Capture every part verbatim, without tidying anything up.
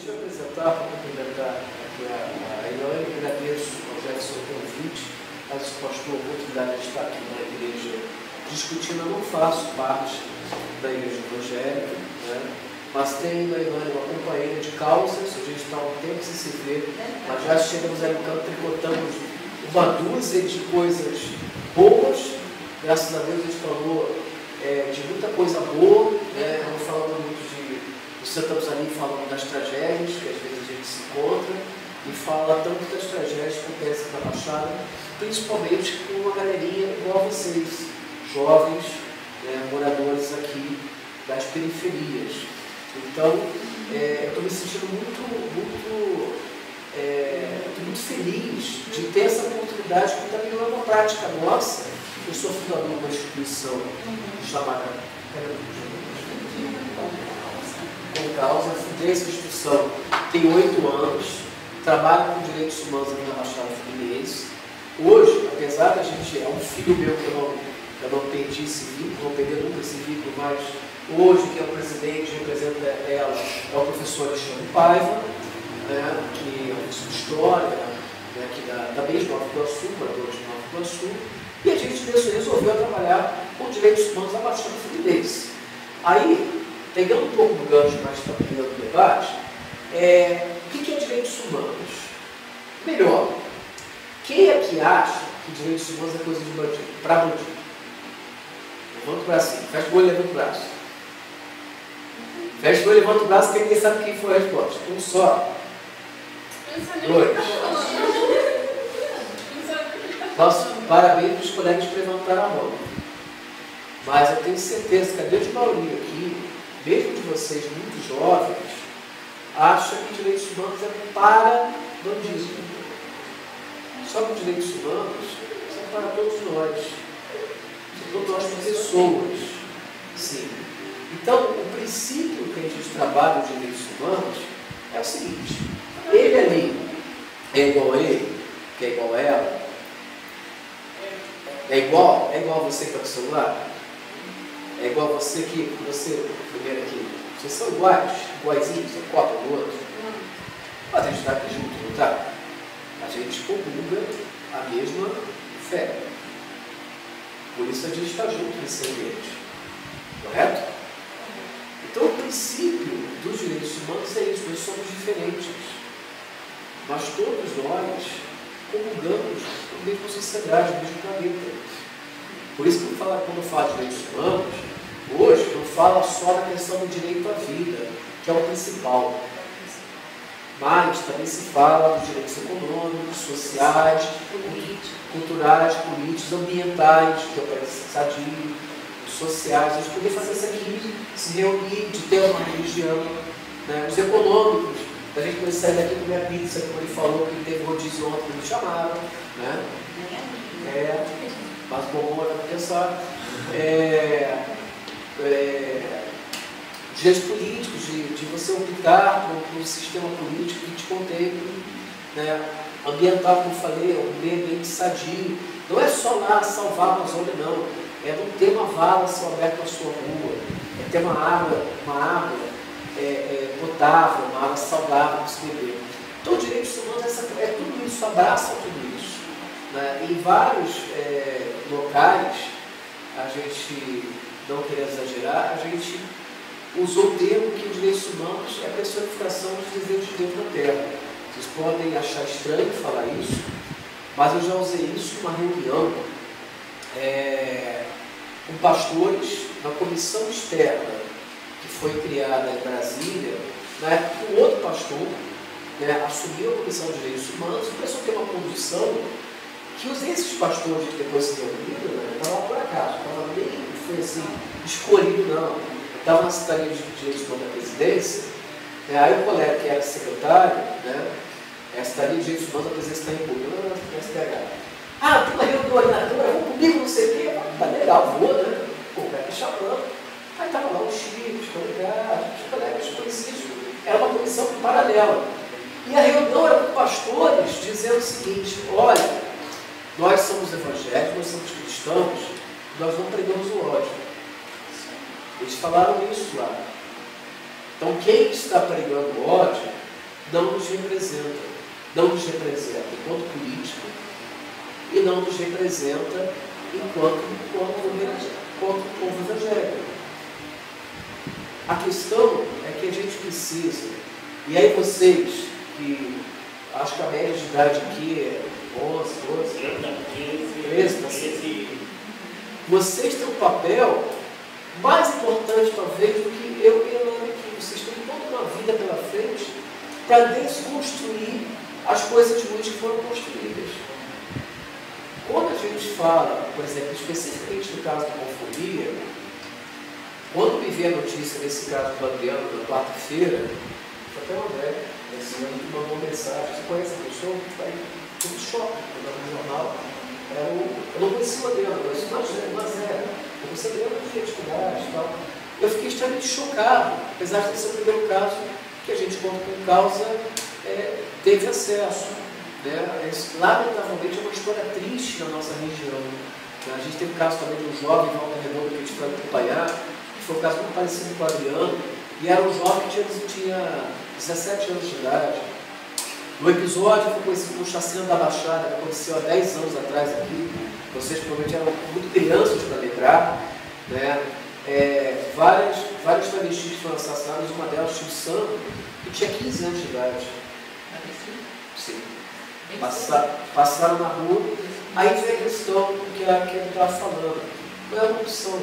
deixa eu apresentar, para cumprimentar aqui a, a Elaine, agradeço ao Jefferson o convite, mas o pastor, a oportunidade de estar aqui na igreja discutindo. Eu não faço parte da igreja evangélica, né? Mas tenho a Elaine, uma companheira de causas, a gente está um tempo sem se ver, mas já chegamos aí no campo, tricotamos uma dúzia de coisas boas, graças a Deus a gente falou é, de muita coisa boa, né? Não falando muito de. Estamos ali falando das tragédias, que às vezes a gente se encontra, e fala tanto das tragédias que acontecem na Baixada, principalmente com uma galerinha igual a vocês, jovens, né, moradores aqui das periferias. Então, é, eu estou me sentindo muito, muito, é, muito feliz de ter essa oportunidade, porque também não é uma prática nossa. Eu sou fundador de uma instituição chamada Com Causa, fundei essa instituição tem oito anos, trabalho com direitos humanos aqui na Baixada Fluminense. Hoje, apesar da gente, é um filho meu que eu não, eu não perdi esse vínculo, não perdi nunca esse vínculo, mas hoje, que é o presidente, representa ela, é o professor Alexandre Paiva, né, que é um professor de história, né, aqui da, da mesma Nova Iguaçu, morador de Nova Iguaçu, e a gente resolveu trabalhar com direitos humanos na Baixada Fluminense. Aí, pegando um pouco do gancho, mas está pegando o debate, é, o que é direitos humanos? Melhor, quem é que acha que direitos humanos é coisa de bandido? Para bandido. Levanta o braço, fecha o olho e levanta o braço. Fecha o olho e levanta o braço, que ninguém sabe quem foi a resposta. Um só. Dois. Nosso parabéns para os colegas que levantaram a mão. Mas eu tenho certeza que a grande maioria aqui, mesmo de vocês muito jovens, acha que direitos humanos é para bandidos. Só que direitos humanos são para todos nós. São todas nós pessoas. Sim. Então, o princípio que a gente trabalha nos direitos humanos é o seguinte: ele ali é igual a ele, que é igual a ela, é igual, é igual a você que está com o celular, é igual a você que, você, primeiro aqui, vocês são iguais, iguaizinhos, é cópia do outro, mas a gente está aqui junto, não está? A gente comunga a mesma fé. Por isso a gente está junto nesse ambiente. Correto? Então o princípio dos direitos humanos é isso, nós somos diferentes. Mas todos nós comungamos a mesma sociedade, o mesmo planeta. Por isso que falo, quando eu falo de direitos humanos, hoje não fala só da questão do direito à vida, que é o principal. Mas também se fala dos direitos econômicos, sociais, culturais, políticos, ambientais, que é o país sadio, sociais, a gente poder fazer isso aqui, se reunir, de ter uma religião, né? Os econômicos, a gente poder sair daqui com minha pizza, como ele falou, que ele teve rodízio ontem, me chamaram, né? É, mas bom, bom, não pensar. É, é, direitos políticos, de, de você optar por um sistema político que te contemple, né? Ambiental, como eu falei, é um meio ambiente sadio. Não é só lá salvar a Amazônia, não. É não ter uma vala a céu aberto na sua rua, é ter uma água, uma água é, é, potável, uma água saudável para se beber. Então, direitos humanos é, é tudo isso, abraça tudo isso. Né? Em vários é, locais, a gente, não querendo exagerar, a gente usou o termo que direitos humanos é a personificação dos desejos de Deus na Terra. Vocês podem achar estranho falar isso, mas eu já usei isso numa reunião é, com pastores na comissão externa que foi criada em Brasília. Na época, um outro pastor, né, assumiu a comissão de direitos humanos e começou a ter uma condução que os esses pastores que depois se reuniram, né, não estavam por acaso, não nem foi assim, escolhido, não. Estava na Secretaria de Direitos Humanos da Presidência, né, aí o colega que era secretário, né, a Secretaria de Direitos Humanos da Presidência da República, na S P H. Ah, tem uma reunião ali na Câmara, vamos comigo, não sei o quê. Tá legal, vou, né? Pô, o cara tá chamando. Aí estava lá os filhos, os colegas, os colegas conhecidos. Era uma comissão paralela. E a reunião era com pastores dizendo o seguinte: olha, nós somos evangélicos, nós somos cristãos, nós não pregamos o ódio. Eles falaram isso lá. Então, quem está pregando o ódio não nos representa. Não nos representa enquanto político e não nos representa enquanto, enquanto, enquanto povo evangélico. A questão é que a gente precisa, e aí vocês, que acho que a média de idade aqui é onze, doze, treze, treze, vocês têm um papel mais importante, talvez, do que eu e a Ana aqui. Vocês têm toda uma vida pela frente para desconstruir as coisas ruins que foram construídas. Quando a gente fala, por exemplo, especificamente no caso da homofobia, quando me veio a notícia desse caso do Adriano na quarta-feira, foi até o André, esse ano que mandou uma mensagem, você conhece a pessoa? Vai tudo choque, no jornal. Era o, eu não conhecia o Adriano, mas mas é, eu conheci o Adriano de criatividade e tal. Eu fiquei extremamente chocado, apesar de ser o primeiro caso que a gente, conta com causa, é, teve acesso. Né? Lamentavelmente é uma história triste na nossa região. A gente teve o caso também de um jovem em Volta Redonda que a gente foi acompanhar, que foi um caso muito parecido com o Adriano, e era um jovem que tinha, tinha dezessete anos de idade. No episódio foi conhecido como Chacina da Baixada, que aconteceu há dez anos atrás aqui. Vocês provavelmente eram muito crianças para lembrar. Né? É, várias, várias travestis foram assassinadas, uma delas tinha o Sandro, que tinha quinze anos de idade. Sim. Passaram, passaram na rua. Aí vem a questão que a Kelly estava falando. Não é uma opção.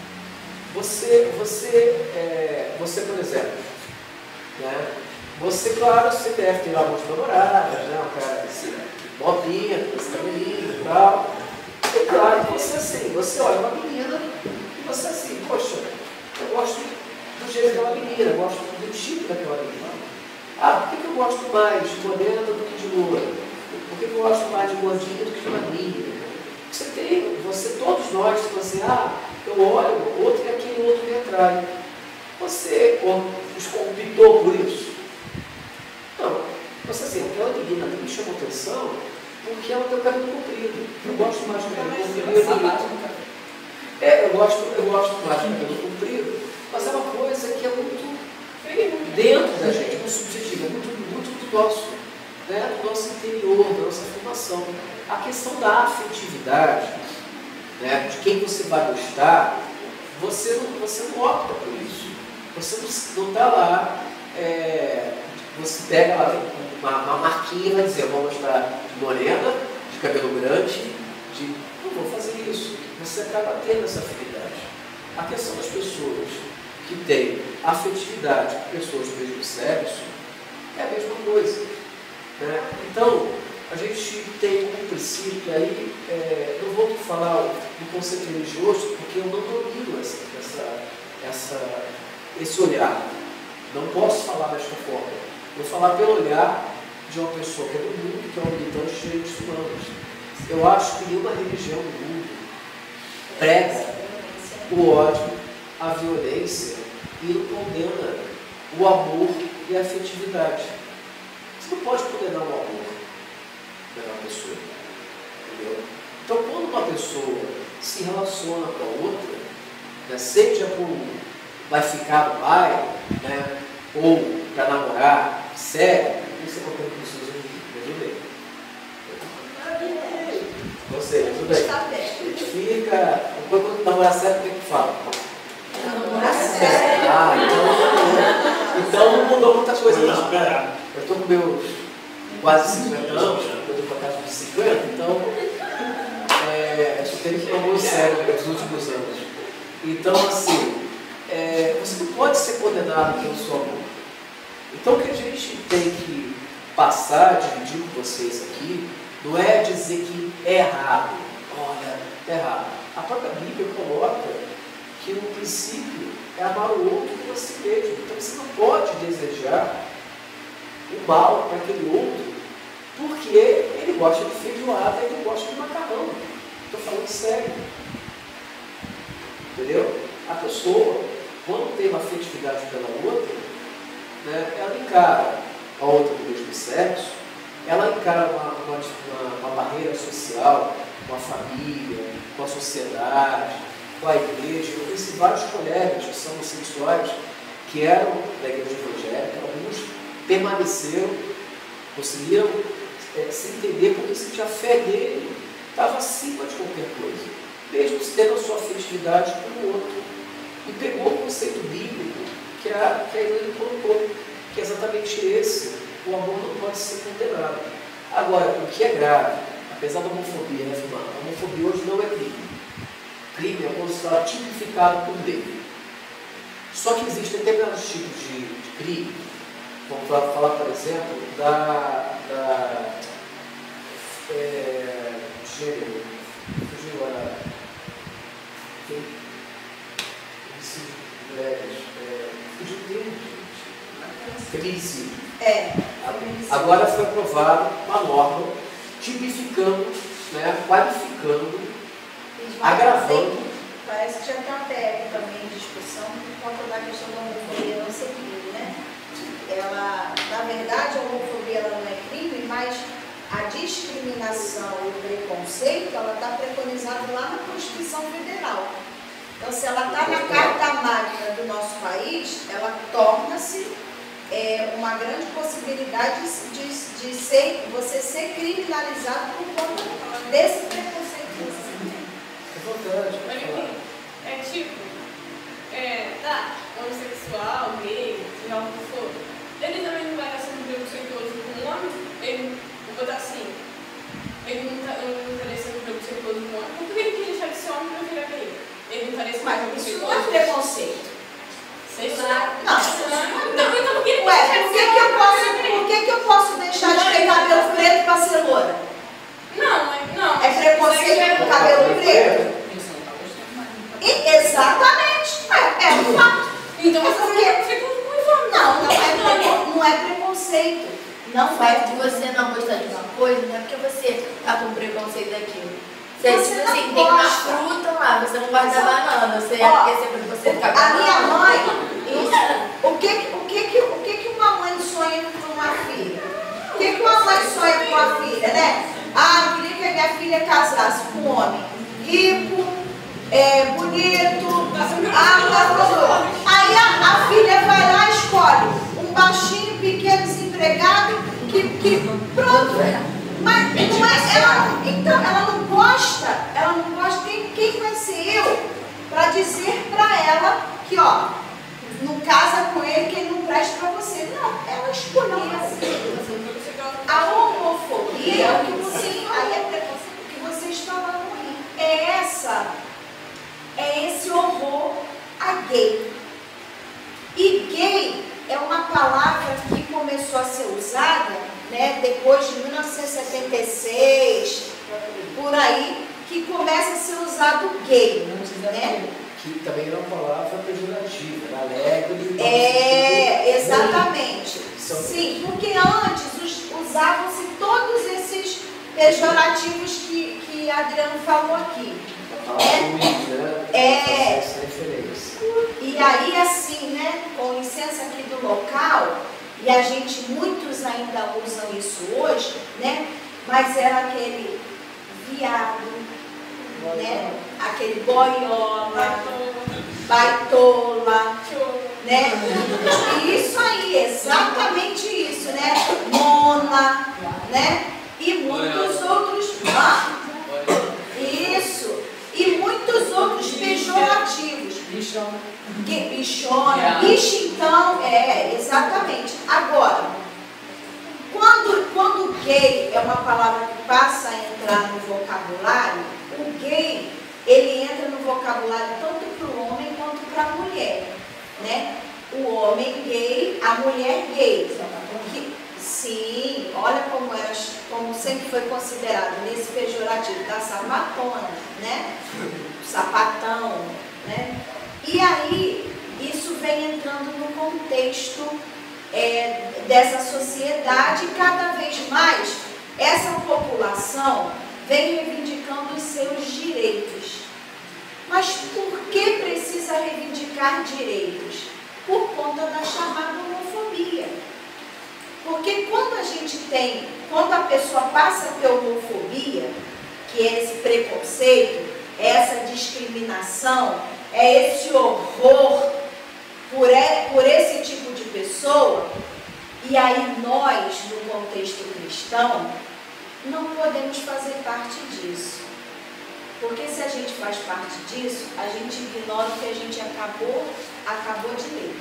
Você, você, é, você por exemplo, né? Você, claro, você deve ter lá muitas namoradas, né? Um cara assim, bobinha, com esse cabelinho e tal. E claro, você assim, você olha uma menina e você assim, poxa, eu gosto do jeito daquela menina, eu gosto do tipo daquela menina. Ah, por que, que eu gosto mais de morena do que de loura? Por que, que eu gosto mais de gordinha do que de magrinha? Você tem, você, todos nós, você, ah, eu olho, outro e aquele outro me atrai. Você optou por isso? Não. Você assim, aquela menina me chamou atenção porque ela tem o cabelo comprido. Eu gosto mais de cabelo comprido. É, eu gosto, eu gosto mais de cabelo comprido, mas é uma coisa que é muito dentro da gente, muito subjetiva, muito, muito do nosso, né, do nosso interior, da nossa formação. A questão da afetividade, né, de quem você vai gostar, você não, você não opta por isso. Você não está lá, é, você pega lá uma, uma marquinha e vai dizer, eu vou gostar de morena, de cabelo grande, de... não vou fazer isso. Você acaba tendo essa afinidade. A questão das pessoas que têm afetividade com pessoas do mesmo sexo é a mesma coisa. Né? Então, a gente tem um princípio aí, é, não vou falar do conceito religioso, porque eu não domino essa, essa, essa, esse olhar. Não posso falar desta forma. Vou falar pelo olhar de uma pessoa que é do mundo, que é um militante de direitos humanos. Eu acho que nenhuma religião do mundo prega o ódio, a violência e não condena o amor e a afetividade. Você não pode condenar o amor da uma pessoa. Entendeu? Então, quando uma pessoa se relaciona com a outra, né, seja por vai ficar no bairro, né, ou para namorar, sério, isso é qualquer pessoa, me ajudei. Você, tudo bem. A gente fica. Depois, quando namorar sério, o que é que fala? Namorar sério. Ah, então, então não mudou muita coisa. Não. Eu estou com meus quase cinquenta anos, eu estou com a casa de cinquenta, então é, acho que teve que namoro sério nos últimos anos. Então, assim, é, você não pode ser condenado pelo seu amor. Então, o que a gente tem que passar, dividir com vocês aqui, não é dizer que é errado. Olha, é errado. A própria Bíblia coloca que o princípio é amar o outro como a si mesmo. Então você não pode desejar o mal para aquele outro, porque ele gosta de feijoada e ele gosta de macarrão. Estou falando sério. Entendeu? A pessoa, quando tem uma afetividade pela outra, né, ela encara a outra do mesmo sexo, ela encara uma, uma, uma, uma barreira social, com a família, com a sociedade, com a igreja. Eu conheci vários colegas que são homossexuais, que eram da igreja evangélica, alguns permaneceram, conseguiram é, se entender porque sentia a fé dele estava acima de qualquer coisa, mesmo tendo a sua afetividade com o outro. E pegou o conceito bíblico que a, que a Elaine colocou, que é exatamente esse: o amor não pode ser condenado. Agora, o que é grave, apesar da homofobia, né, Fumar? A homofobia hoje não é crime. Crime é quando está tipificado por lei. Só que existem determinados tipos de, de crime. Vamos falar, por exemplo, da, da é, gênero, fugiu agora, homicídio de mulheres, é, fugiu dele, gente, feminicídio. É. Agora foi aprovada uma norma tipificando, né, qualificando, agravando. Parece que já tem uma técnica também de discussão por conta da questão da homofobia não ser crime, né? Ela, na verdade, a homofobia ela não é crime, mas a discriminação e o preconceito, ela está preconizada lá na Constituição Federal. Então, se ela está na Carta Magna do nosso país, ela torna-se é, uma grande possibilidade de, de ser, você ser criminalizado por conta desse preconceito. É verdade. É tipo, é, tá, homossexual, gay, seja o que for, ele também não vai estar sendo preconceituoso com o homem, ele, vou botar assim, ele não está não sendo preconceituoso com o homem, por que ele quer deixar de ser homem para virar gay? Ele não estaria sendo preconceituoso? Mas isso não é preconceito. Sei lá. Não. Então, então por que ele Ué, quer por que, que, eu posso, por que, que eu posso deixar de ter cabelo preto para ser loura? Não, é, não. É preconceito com cabelo preto? E, exatamente. É, é um fato. Então você porque... fica com Não, não é, não é preconceito. Não O é. fato de você não gostar de uma coisa não é porque você está com preconceito daquilo. Você, Você tipo não assim, tem uma gosta. fruta lá, você não gosta da banana, você Ó, é porque você preconceito com a A banana. minha mãe, isso, o, que, o, que, que, o que que uma mãe sonha com uma filha? O que, que uma mãe sonha com a filha, né? Ah, eu queria que a minha filha casasse com um homem rico, é, bonito, ah, blá, blá, blá. Aí a, a filha vai lá e escolhe um baixinho, pequeno, desempregado, que, que pronto. Mas não é, ela, então, ela não gosta, ela não gosta, quem, quem vai ser eu para dizer para ela que, ó, não casa com ele que ele não presta para você. Não, ela escolheu. A homofobia, é o que você, aí é preconceito, o que vocês falaram aí, é essa, é esse horror a gay. E gay é uma palavra que começou a ser usada, né, depois de mil novecentos e setenta e seis, por aí, que começa a ser usado gay, né? Que também era uma palavra pejorativa, era alegre. É, exatamente. São... Sim, porque antes usavam-se todos esses pejorativos que, que Adriano falou aqui. É, é, essa referência. E aí, assim, né, com licença aqui do local, e a gente, muitos ainda usam isso hoje, né, mas era aquele viado, né, aquele boiola, baitola, né, e isso aí, exatamente isso, né, mona, né, e muitos outros, ah, isso, e muitos outros pejorativos. Bichona. Que, bichona, bicho então, é, exatamente. Agora, quando, quando gay é uma palavra que passa a entrar no vocabulário, o gay, ele entra no vocabulário tanto para o homem quanto para a mulher, né? O homem gay, a mulher gay. Que, sim, olha como, era, como sempre foi considerado nesse pejorativo da sapatona, né? Sapatão, né? E aí, isso vem entrando no contexto é, dessa sociedade, e cada vez mais essa população vem reivindicando os seus direitos. Mas por que precisa reivindicar direitos? Por conta da chamada homofobia. Porque quando a gente tem, quando a pessoa passa a ter homofobia, que é esse preconceito, essa discriminação, é esse horror por, é, por esse tipo de pessoa, E aí nós, no contexto cristão, não podemos fazer parte disso. Porque se a gente faz parte disso, a gente ignora o que a gente acabou, acabou de ler.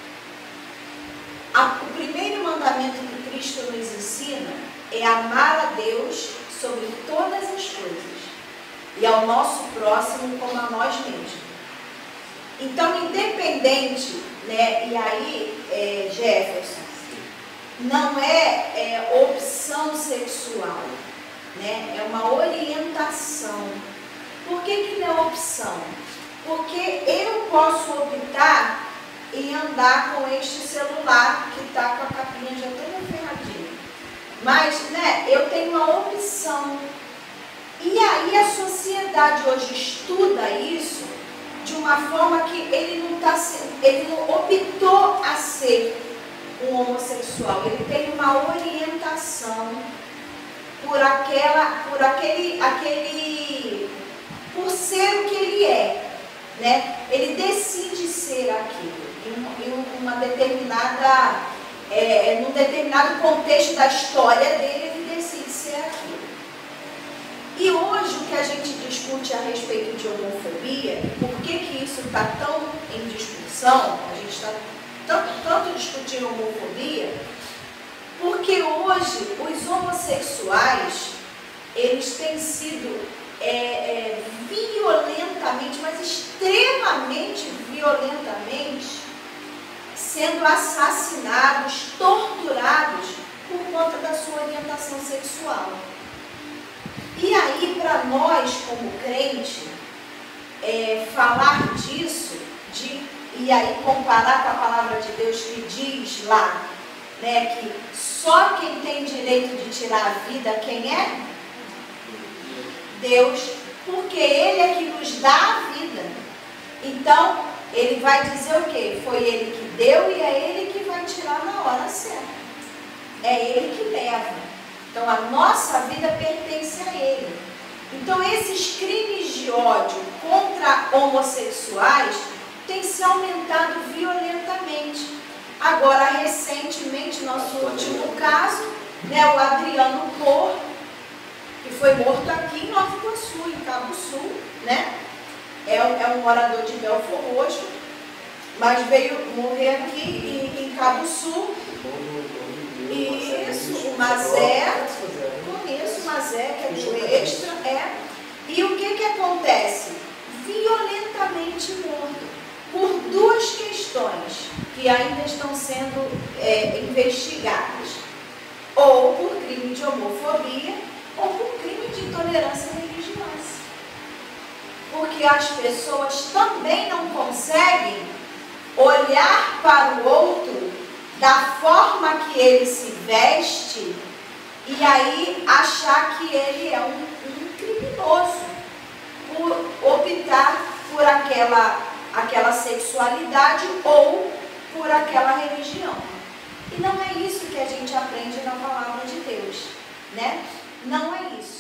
A, o primeiro mandamento que Cristo nos ensina é amar a Deus sobre todas as coisas e ao nosso próximo como a nós mesmos. Então, independente, né, e aí, é, Jefferson, não é, é opção sexual, né, é uma orientação. Por que que não é opção? Porque eu posso optar em andar com este celular que está com a capinha já toda ferradinha. Mas, né, eu tenho uma opção. E aí a sociedade hoje estuda isso de uma forma que ele não, tá, ele não optou a ser um homossexual. Ele tem uma orientação por, aquela, por aquele, aquele, por ser o que ele é. Né? Ele decide ser aquilo. Em uma determinada, é, num determinado contexto da história dele, ele decide ser aquilo. E hoje o que a gente discute a respeito de homofobia, por que que isso está tão em discussão, a gente está tanto, tanto discutindo homofobia, porque hoje os homossexuais, eles têm sido é, é, violentamente, mas extremamente violentamente, sendo assassinados, torturados por conta da sua orientação sexual. E aí, para nós, como crente, é, falar disso, de, e aí comparar com a palavra de Deus que diz lá, né, que só quem tem direito de tirar a vida, quem é? Deus, porque Ele é que nos dá a vida. Então, Ele vai dizer o quê? Foi Ele que deu e é Ele que vai tirar na hora certa. É Ele que leva. Então, a nossa vida pertence a Ele. Então, esses crimes de ódio contra homossexuais têm se aumentado violentamente. Agora, recentemente, nosso último caso, né, o Adriano Cor, que foi morto aqui em Nova Iguaçu, em Cabo Sul, né? É, é um morador de Belfor Roxo, mas veio morrer aqui em, em Cabo Sul. Isso, o Mazé, conheço o Mazé, que é do Extra, é. E o que que acontece? Violentamente morto, por duas questões que ainda estão sendo é, investigadas. Ou por crime de homofobia, ou por crime de intolerância religiosa. Porque as pessoas também não conseguem olhar para o outro da forma que ele se veste e aí achar que ele é um, um criminoso por optar por aquela, aquela sexualidade ou por aquela religião. E não é isso que a gente aprende na palavra de Deus, né? Não é isso.